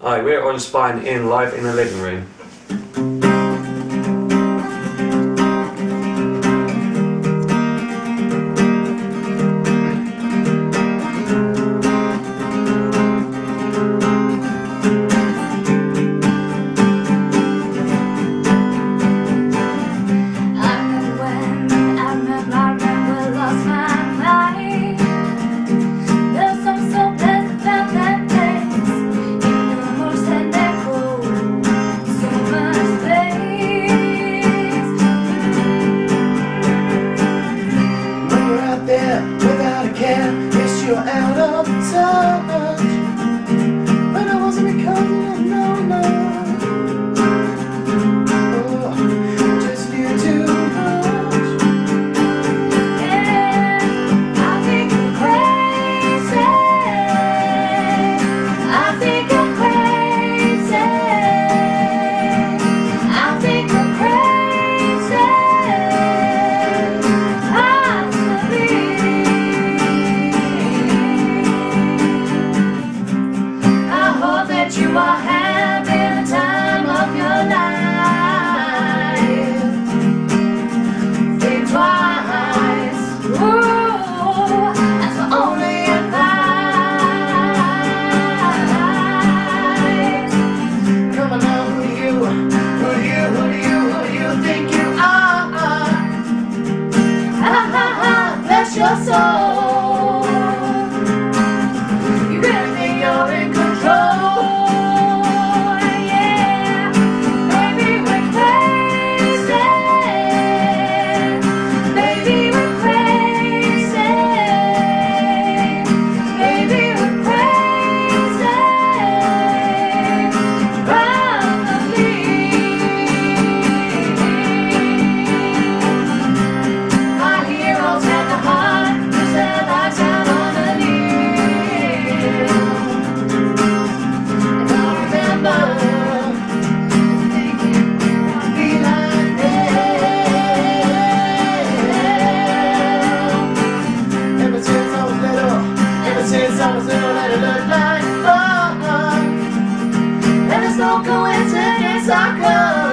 Hi, we're Orangespine in live in the living room. Without a care, yes, you're out of touch. But I wasn't because of it, no. Oh, just you too much. Yeah, I think you're crazy. I think you're crazy. I think you're crazy. You are having the time of your life. Think twice. Ooh, that's my only advice. Come on now, who do you think you are? Bless your soul. You really think you're in control? Since I was little, let it look like fun. And there's no coincidence I come.